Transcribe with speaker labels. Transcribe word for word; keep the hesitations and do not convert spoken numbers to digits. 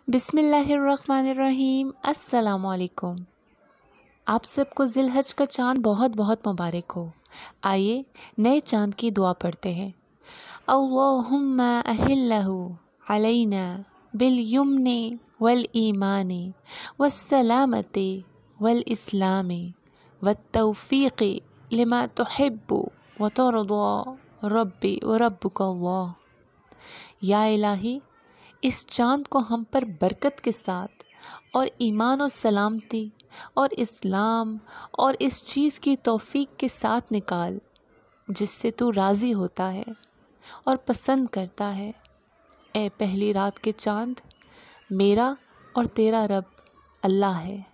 Speaker 1: बिस्मिल्लाहिर्रहमानिर्रहीम। अस्सलामुअलैकुम। आप सबको ज़िलहज का चाँद बहुत बहुत मुबारक हो। आइए नए चाँद की दुआ पढ़ते हैं। अल्लाहुम्मा अहिल्लहु अलैना बिल यमनी वल ईमानी वस्सलामती वल इस्लामी वत्तौफ़ीक़ी लिमा तुहिब्बु व तुरदा रब्बी व रब्बुकल्लाह। या इलाही, इस चाँद को हम पर बरकत के साथ और ईमान और सलामती और इस्लाम और इस चीज़ की तौफ़ीक के साथ निकाल जिससे तू राज़ी होता है और पसंद करता है। ए पहली रात के चाँद, मेरा और तेरा रब अल्लाह है।